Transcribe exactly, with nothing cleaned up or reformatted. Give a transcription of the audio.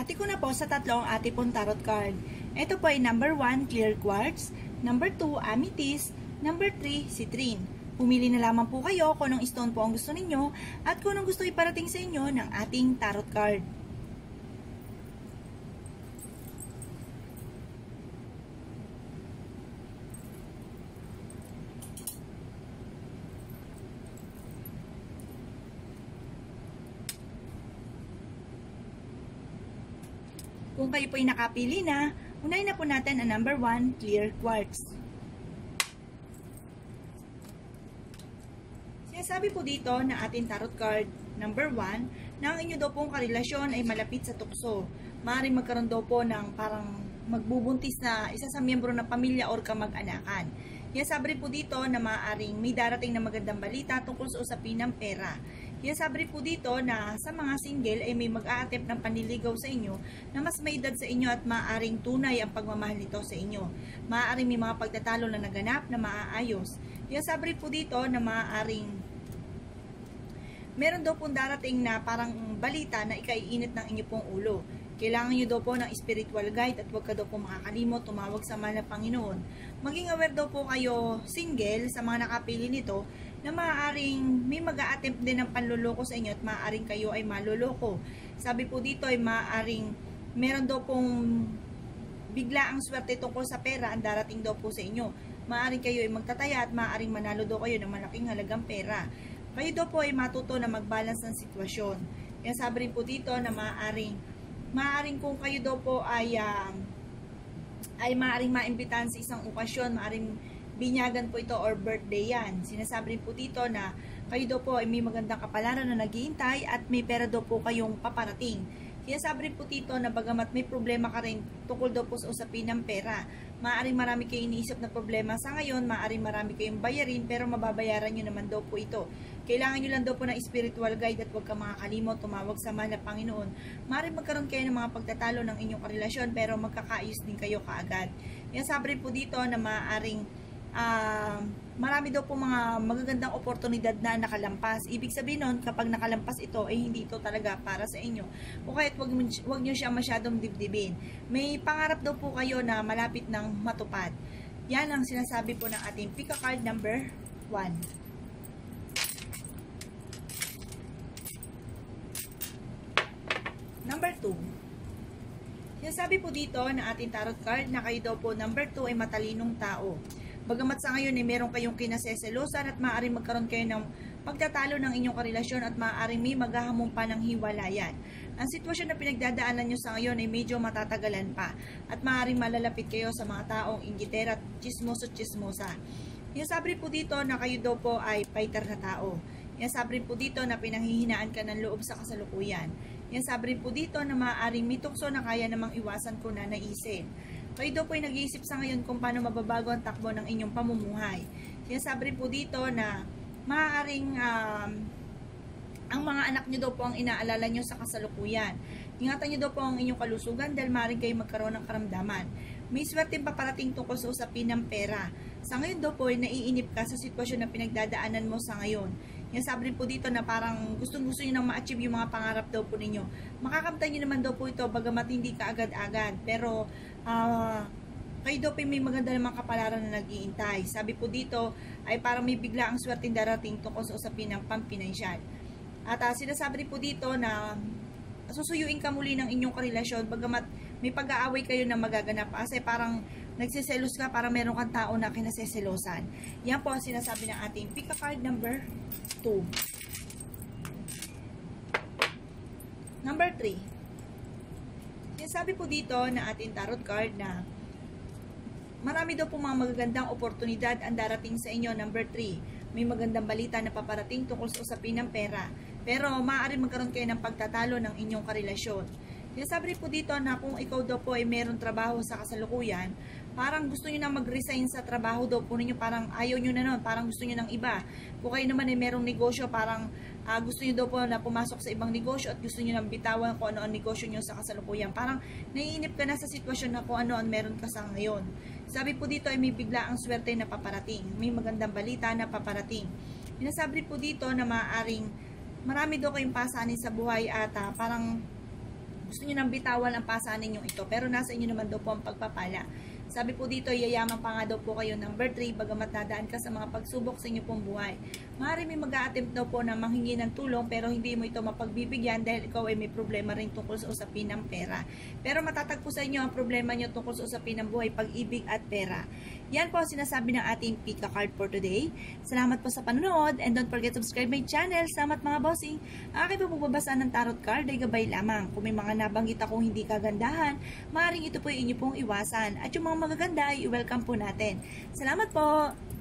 Hinati ko na po sa tatlong ati pong tarot card. Ito po ay number one, clear quartz, number two, amethyst, number three, citrine. Pumili na lamang po kayo kung anong stone po ang gusto ninyo at kung anong gusto iparating sa inyo ng ating tarot card. Kung kayo po ay nakapili na, unahin na po natin ang number one, clear quartz. Sinasabi po dito na ating tarot card, number one, na ang inyo daw pong karelasyon ay malapit sa tukso. Maaaring magkaroon daw po ng parang magbubuntis na isa sa miyembro ng pamilya or kamag-anakan. Sinasabi po dito na maaaring may darating na magandang balita tungkol sa usapin ng pera. Sinasabi po dito na sa mga single ay may mag-a-attempt ng panliligaw sa inyo na mas may edad sa inyo at maaaring tunay ang pagmamahal nito sa inyo. Maaaring may mga pagtatalo na naganap na maaayos. Sinasabi po dito na maaaring meron daw pong darating na parang balita na ikaiinit ng inyo pong ulo. Kailangan nyo daw po ng spiritual guide at huwag ka daw po makakalimot, tumawag sa mahal na Panginoon. Maging aware daw po kayo single sa mga nakapili nito na maaaring may mag-a-attempt din ng panluloko sa inyo at maaaring kayo ay maluloko. Sabi po dito ay maaaring meron daw pong bigla ang swerte tungkol sa pera ang darating daw po sa inyo. Maaaring kayo ay magtataya at maaaring manalo daw kayo ng malaking halagang pera. Kayo daw po ay matuto na mag-balance ng sitwasyon. Kaya sabi rin po dito na maaaring maaaring kung kayo daw po ay uh, ay maaaring maimbitahan sa isang okasyon, maaaring binyagan po ito or birthday yan. Sinasabi rin po dito na kayo daw po ay may magandang kapalaran na naghihintay at may pera daw po kayong paparating. Sinasabi rin po dito na bagamat may problema ka rin tungkol daw po sa usapin ng pera, maaaring marami kayong iniisip na problema sa ngayon, maaaring marami kayong bayarin pero mababayaran nyo naman daw po ito. Kailangan nyo lang daw po ng spiritual guide at huwag ka makakalimot, tumawag sa mahal na Panginoon. Maaaring magkaroon kayo ng mga pagtatalo ng inyong karelasyon pero magkakaayos din kayo kaagad. Sinasabi rin po dito na maaaring Uh, marami daw po mga magagandang oportunidad na nakalampas. Ibig sabihin nun, kapag nakalampas ito, ay eh, hindi ito talaga para sa inyo. O kahit wag, wag nyo siya masyadong dibdibin. May pangarap daw po kayo na malapit ng matupad. Yan ang sinasabi po ng ating pick a card number one. Number two. Sinasabi po dito ng ating tarot card na kayo daw po number two ay matalinong tao. Bagamat sa ngayon ay eh, meron kayong kinaseselosan at maaaring magkaroon kayo ng pagtatalo ng inyong karelasyon at maaaring may maghahamon pa ng hiwalayan. Ang sitwasyon na pinagdadaanan nyo sa ngayon ay medyo matatagalan pa at maaaring malalapit kayo sa mga taong inggitera at chismoso-chismosa. Sinasabi po dito na kayo daw po ay fighter na tao. Sinasabi po dito na pinanghihinaan ka ng loob sa kasalukuyan. Sinasabi po dito na maaaring may tukso na kaya namang iwasan ko na naisip. Kayo daw po ay nag-iisip sa ngayon kung paano mababago ang takbo ng inyong pamumuhay. Sinasabi rin po dito na maaaring um, ang mga anak nyo daw po ang inaalala nyo sa kasalukuyan. Ingatan nyo daw po ang inyong kalusugan dahil maaaring kayo magkaroon ng karamdaman. May swerte paparating tungkol sa usapin ng pera. Sa ngayon daw po ay naiinip ka sa sitwasyon na pinagdadaanan mo sa ngayon. Sinasabi rin po dito na parang gustong-gusto nyo nang ma-achieve yung mga pangarap daw po ninyo. Makakamtan nyo naman daw po ito bagamat hindi ka agad-agad. Pero uh, kayo daw po may maganda namang kapalaran na nag-iintay. Sabi po dito ay parang may bigla ang swerteng darating tungkol sa usapin ng pampinansyal. At uh, sinasabi rin po dito na susuyuin ka muli ng inyong karelasyon bagamat may pag-aaway kayo na magaganap kasi parang nagsiselos ka para meron kang tao na kinaseselosan. Yan po ang sinasabi ng ating pick a card number two. Number three. Sinasabi po dito na ating tarot card na marami daw po mga magagandang oportunidad ang darating sa inyo. Number three. May magandang balita na paparating tungkol sa usapin ng pera. Pero maaari magkaroon kayo ng pagtatalo ng inyong karelasyon. Sinasabi po dito na kung ikaw daw po ay meron trabaho sa kasalukuyan, parang gusto nyo na mag-resign sa trabaho daw po ninyo, parang ayaw nyo na nun, parang gusto nyo ng iba. Kung kayo naman ay merong negosyo, parang uh, gusto nyo daw po na pumasok sa ibang negosyo at gusto nyo na bitawan kung ano ang negosyo nyo sa kasalukuyan. Parang naiinip ka na sa sitwasyon na kung ano ang meron ka sa ngayon. Sabi po dito ay may bigla ang swerte na paparating, may magandang balita na paparating. Sinasabi po dito na maaaring marami daw kayong pasanin sa buhay at uh, parang gusto nyo nang bitawan ang pasanin nyo ito, pero nasa inyo naman daw po ang pagpapala. Sabi po dito, yayaman pa nga daw po kayo number three, bagamat nadaan ka sa mga pagsubok sa inyo pong buhay. Maaari may mag-a-attempt daw po na manghingi ng tulong, pero hindi mo ito mapagbibigyan dahil ikaw ay may problema rin tungkol sa usapin ng pera. Pero matatagpo sa inyo ang problema nyo tungkol sa usapin ng buhay, pag-ibig at pera. Yan po ang sinasabi ng ating Pika card for today. Salamat po sa panonood, and don't forget to subscribe my channel. Salamat mga bossing. Akin po magbabasa ng tarot card ay gabay lamang. Kung may mga nabanggit akong hindi kagandahan, maaaring ito po yung inyo pong iwasan. At yung mga magaganda ay i-welcome po natin. Salamat po!